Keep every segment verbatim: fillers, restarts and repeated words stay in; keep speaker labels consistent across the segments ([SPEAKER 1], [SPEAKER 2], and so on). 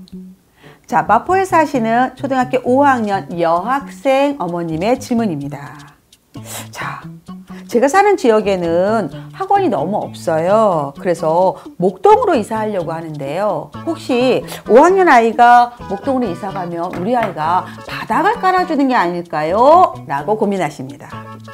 [SPEAKER 1] 자, 마포에 사시는 초등학교 오 학년 여학생 어머님의 질문입니다. 자, 제가 사는 지역에는 학원이 너무 없어요. 그래서 목동으로 이사하려고 하는데요. 혹시 오 학년 아이가 목동으로 이사 가면 우리 아이가 바닥을 깔아주는 게 아닐까요? 라고 고민하십니다.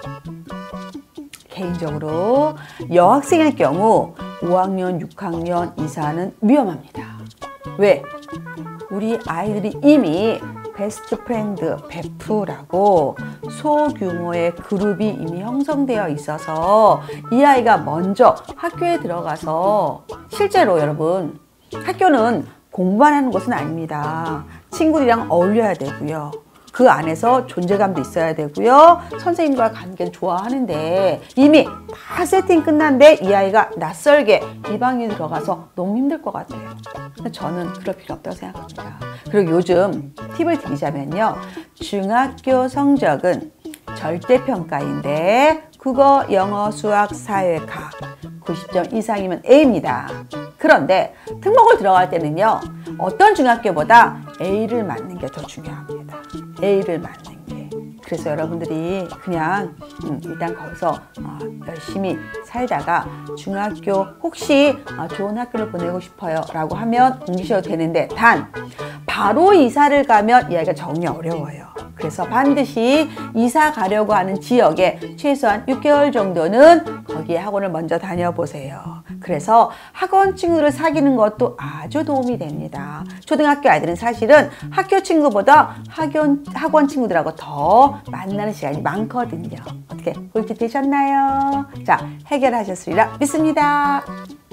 [SPEAKER 1] 개인적으로 여학생일 경우 오 학년, 육 학년 이사는 위험합니다. 왜? 우리 아이들이 이미 베스트 프렌드, 베프라고 소규모의 그룹이 이미 형성되어 있어서 이 아이가 먼저 학교에 들어가서, 실제로 여러분 학교는 공부만 하는 곳은 아닙니다. 친구들이랑 어울려야 되고요. 그 안에서 존재감도 있어야 되고요. 선생님과 관계를 좋아하는데 이미 다 세팅 끝난데 이 아이가 낯설게 이 방에 들어가서 너무 힘들 것 같아요. 근데 저는 그럴 필요 없다고 생각합니다. 그리고 요즘 팁을 드리자면요. 중학교 성적은 절대평가인데 국어, 영어, 수학, 사회, 과학 구십 점 이상이면 A입니다. 그런데 특목을 들어갈 때는요. 어떤 중학교보다 A를 맞는 게 더 중요합니다. A를 맞는 게. 그래서 여러분들이 그냥 음, 일단 거기서 어, 열심히 살다가 중학교 혹시 어, 좋은 학교를 보내고 싶어요 라고 하면 옮기셔도 되는데, 단 바로 이사를 가면 이 아이가 적응이 어려워요. 그래서 반드시 이사 가려고 하는 지역에 최소한 육 개월 정도는 거기에 학원을 먼저 다녀보세요. 그래서 학원 친구를 사귀는 것도 아주 도움이 됩니다. 초등학교 아이들은 사실은 학교 친구보다 학원, 학원 친구들하고 더 만나는 시간이 많거든요. 어떻게 꿀팁 되셨나요? 자, 해결하셨으리라 믿습니다.